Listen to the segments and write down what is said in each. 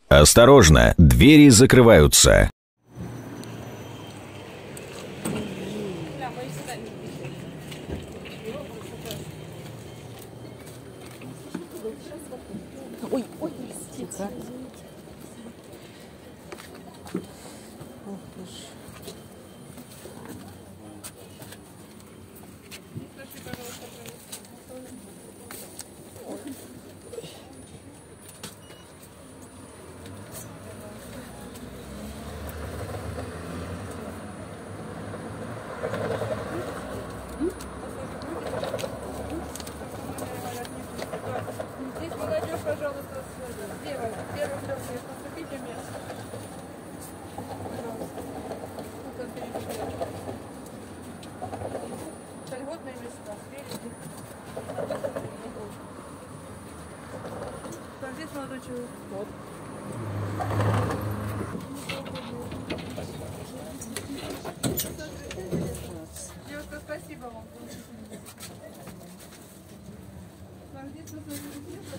Осторожно, двери закрываются. Ой, ой, простите. Здесь молодежь, пожалуйста, слева. Первый вдох, поступите место. Пожалуйста. Ну-ка, перебегайте. Льготные места спереди. Так, здесь молодой человек. Вот. Девушка, спасибо вам. Так, здесь нужно место.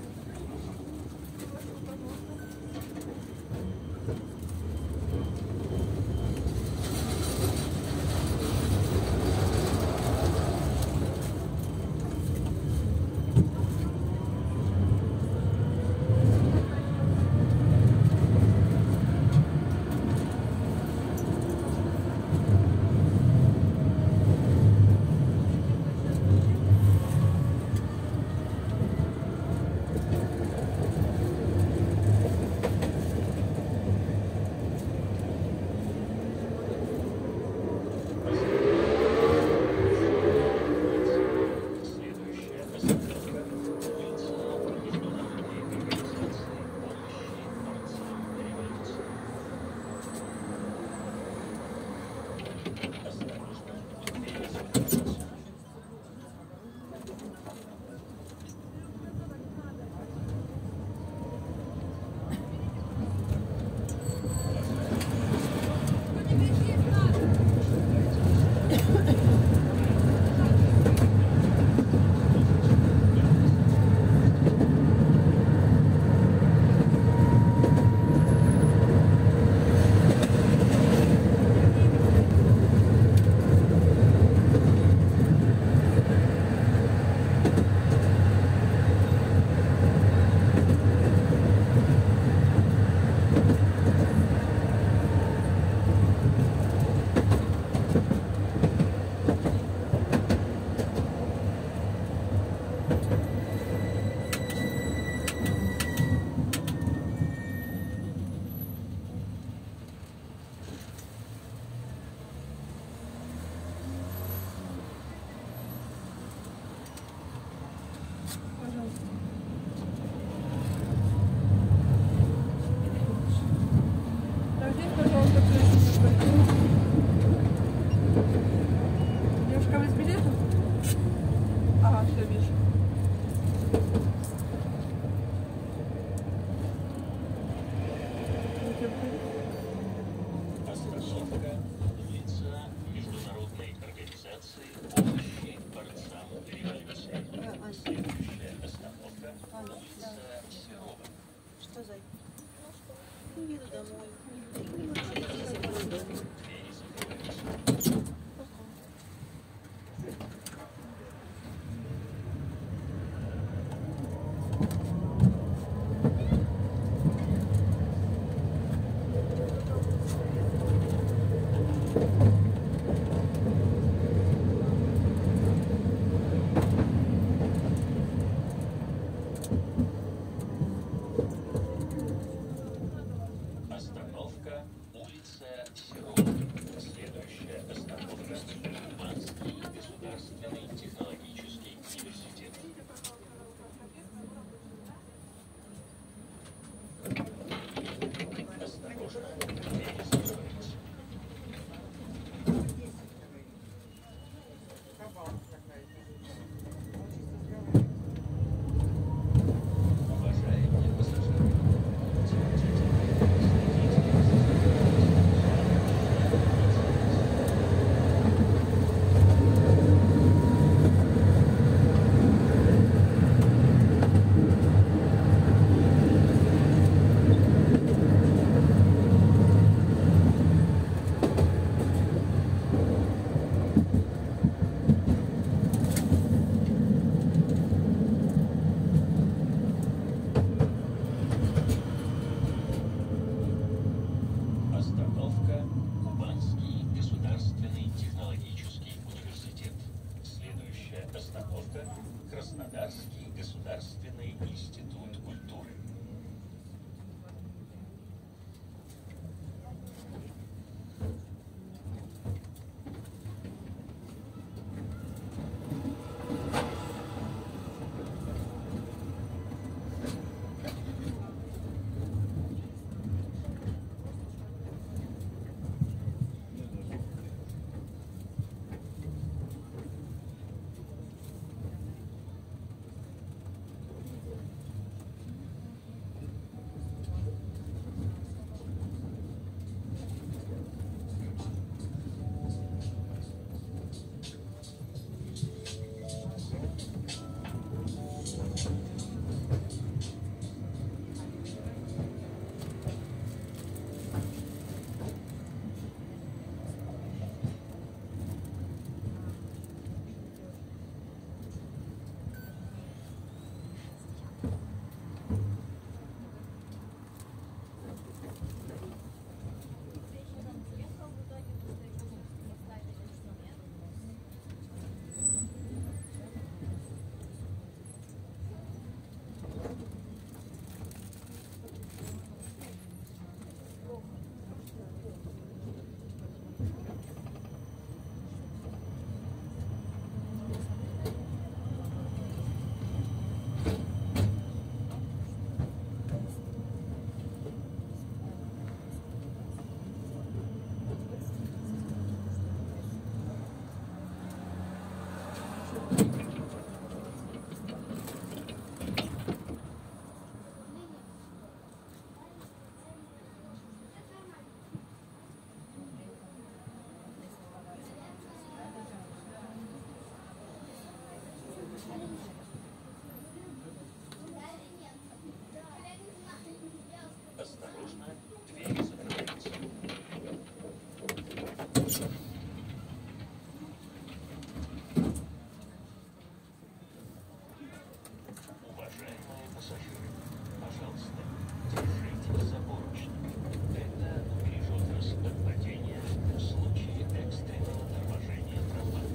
Так, здесь, пожалуйста, девушка, вы с билетом? Ага, все, вижу. Остановка лица Международной организации помощи борцам революции. Следующая остановка улица Серова. Что за? Еду домой. Остановка улица Серова. Следующая Краснодарский государственный институт культуры. Осторожно, двери закрываются. Уважаемые пассажиры, пожалуйста, держитесь за поручни. Это убережет вас от падения в случае экстренного торможения трамвая.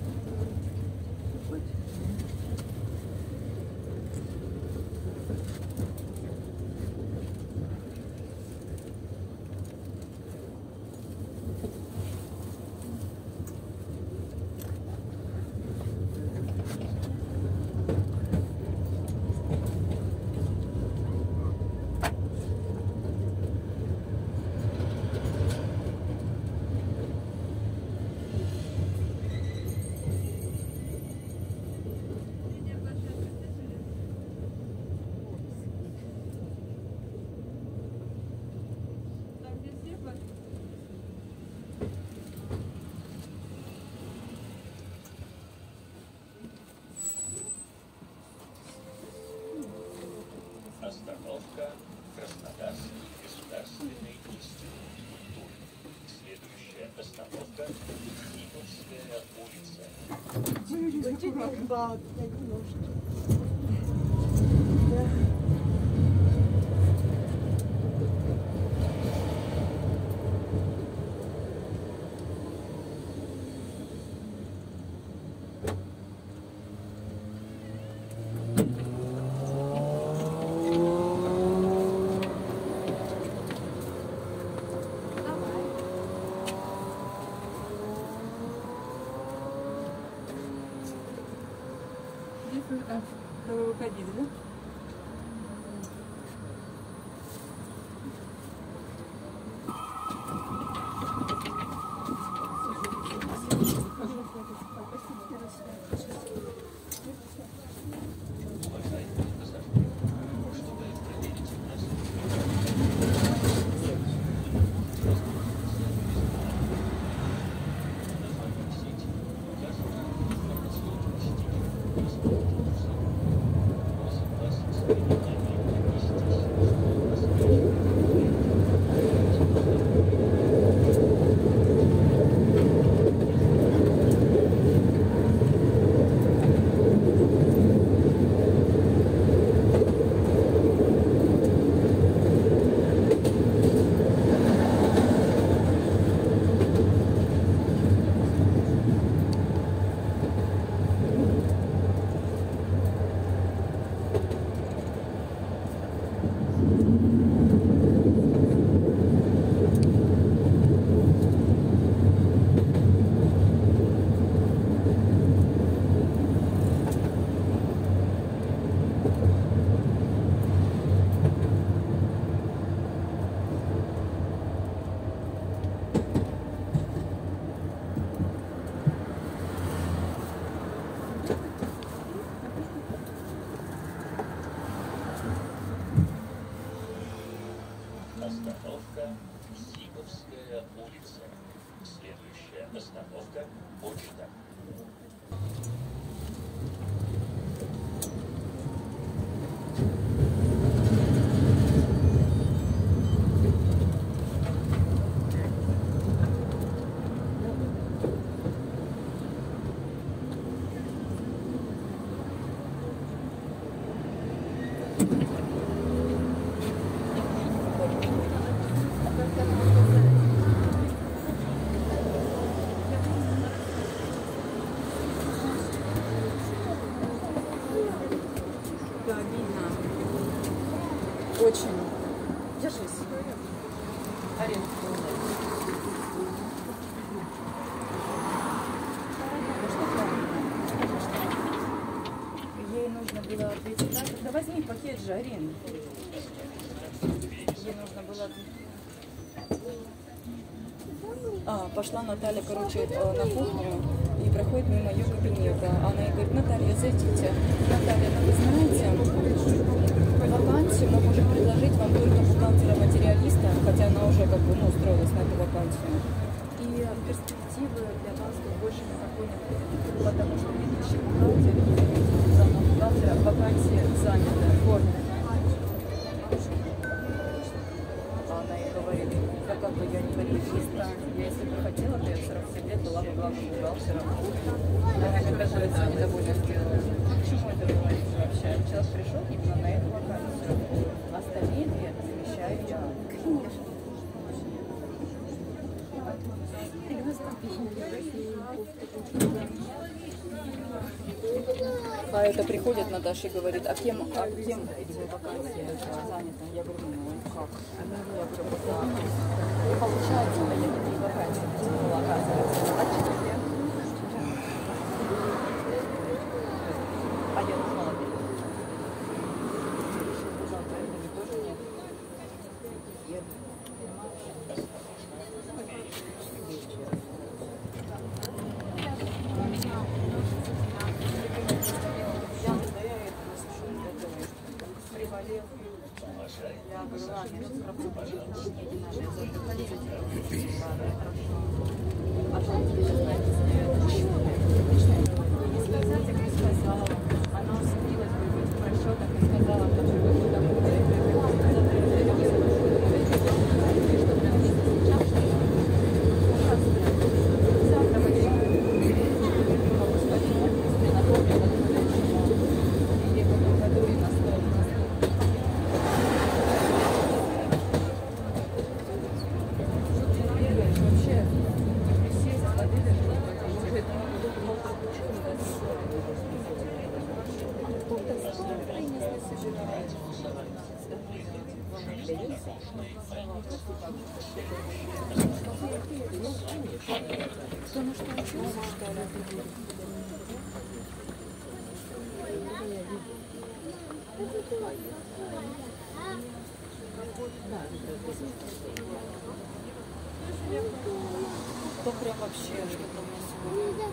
Там везде платят. Остановка Краснодарский государственный институт культуры. Следующая остановка Никольская улица. Да, немножко. Здесь вы выходили, да? Уважаемые пассажиры, чтобы проверить нас, название сети указано в информационном стиле. Остановка Зиповская улица. Следующая остановка Почта. Да, видно. Очень. Держись. Арен. Ей нужно было ответить так. Да возьми пакет же, Арин. Ей нужно было ответить. Пошла Наталья, короче, на кухню и проходит мимо ее кабинета. Она ей говорит: Наталья, зайдите. Наталья, ну вы знаете, вакансию мы можем предложить вам только бухгалтера-материалиста, хотя она уже как бы устроилась на эту вакансию. И перспективы для вас тут больше никакой не будет, потому что ведущий бухгалтер, зама бухгалтера, вакансия занята. Вот. Она ей говорит: да как бы я не карьериста, я если бы хотела, то я 47 лет была бы главным бухгалтером. Она мне кажется, недовольно сделала. Почему это говорится вообще? Человек пришел именно на эту вакансию, остальные две замещаю я. А это приходит Наташа и говорит: а кем эти вакансии заняты? Я говорю: ну как? Я говорю: вот да. И получается, у меня такие вакансии, ну, оказывается, а человек. А я думала, тоже нет. Я говорю: ладно, я тут работаю, не надо, я зайду в полицию. А что тебе сейчас написано? Не сказать, я не сказала. Она усилилась, говорит: хорошо, так и сказала, потому что вы туда потому что учился, что ли? То прям вообще что-то у нас сегодня.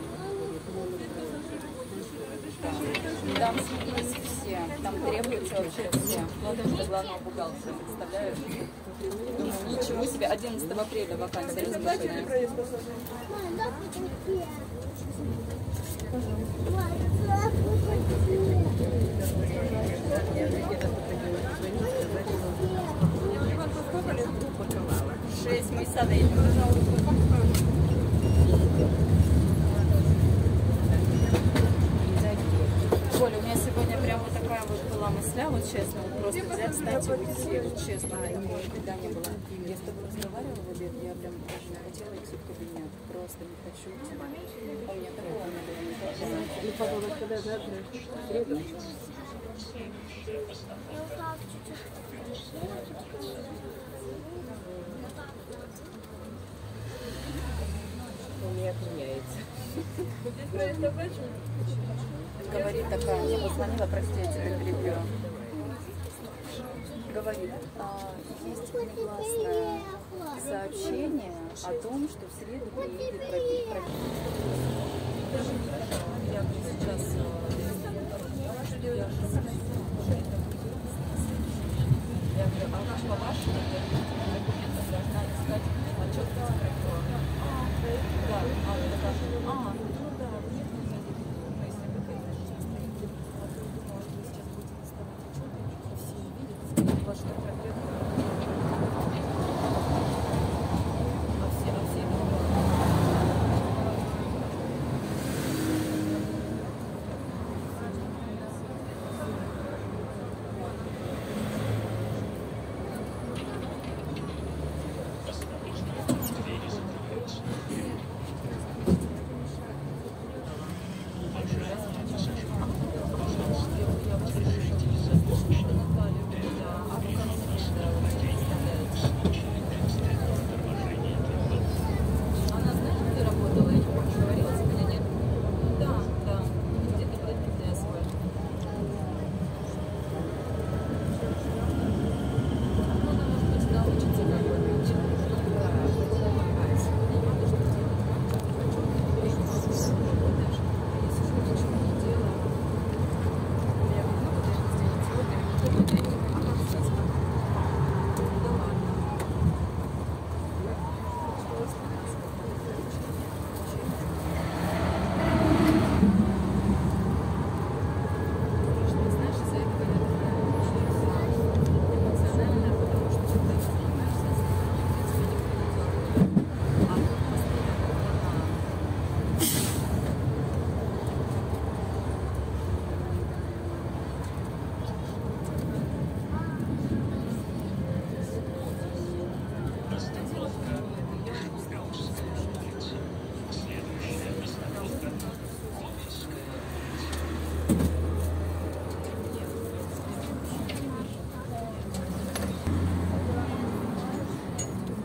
Там сменились все, там требуется вообще все. Ну, даже до главного бухгалтера, представляешь? Думаю, ничего себе, 11 апреля вакансия размещена. Шесть, мы из сада едем. Оля, у меня сегодня прям вот такая вот была мысля, вот честно, вот просто взять, встать и уйти, вот честно, такого никогда не было. Я с тобой разговаривала в обед, я прям даже не хотела идти в кабинет, просто не хочу идти. А у меня такого не было никогда. И подумать, когда завтра, в среду. У меня отменяется. Говорит такая, мне позвонила, простите, я перебью. Говорит, есть негласное сообщение о том, что в среду приедет правительство. Я сейчас... Я говорю, а по-вашему?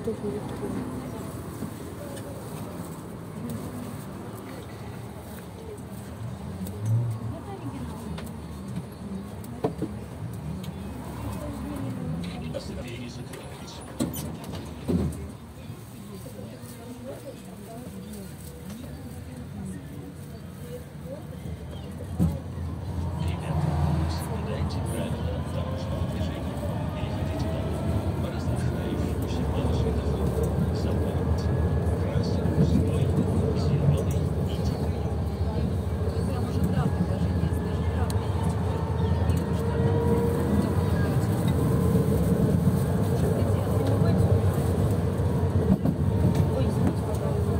что будет? Двери закрываются. Ребята, соблюдайте правила дорожного движения. Переходите дорогу по разрешающемуся положению. Запомните. Красный, стой, зеленый и зеленый. Прям уже правда даже есть. Даже правда есть. И что там? Что ты делаешь? Ой, извините, пожалуйста.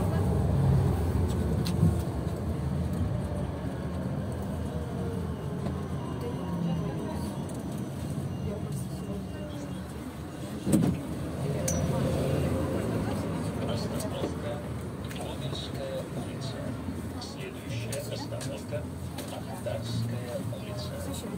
Остановка Гомельская улица. Следующая остановка Ахтарская улица.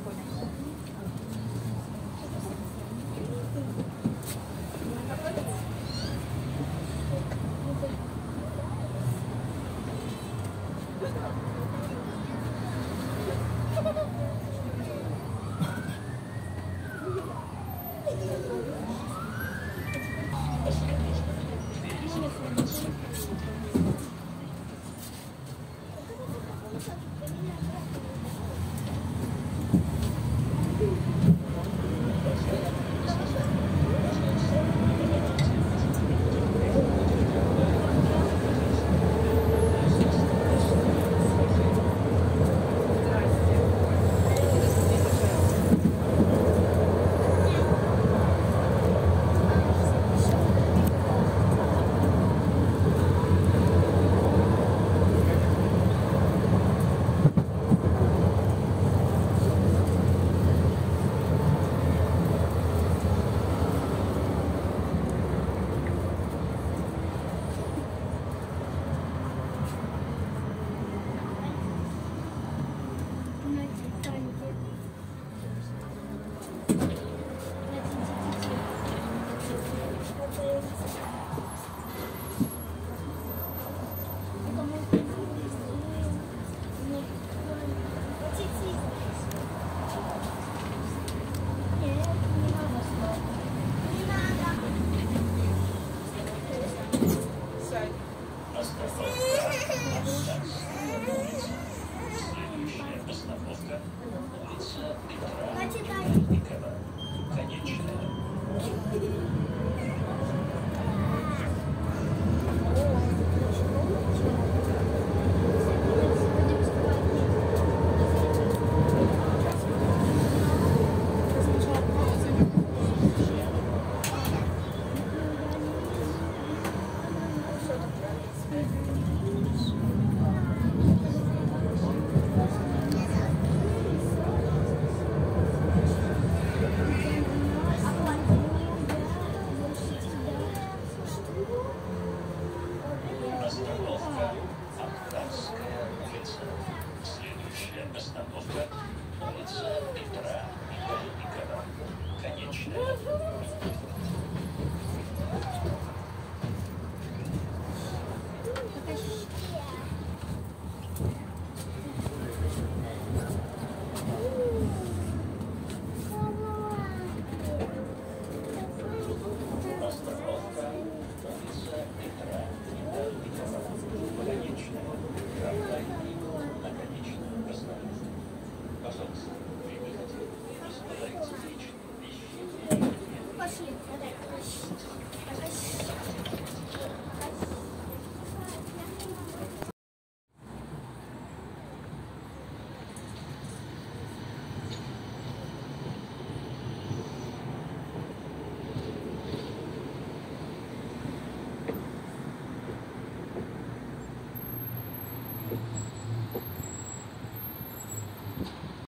Осторожно, двери закрываются. Следующая остановка улица Петра Мельникова. Конечная. Остановка Ахтарская улица. Следующая остановка улица Петра Мельникова. Конечная. Остановка улица Петра Мельникова. Конечная. Трамвай на конечную остановку. Пожалуйста, при выходе не забывайте личные вещи. Пошли, давай.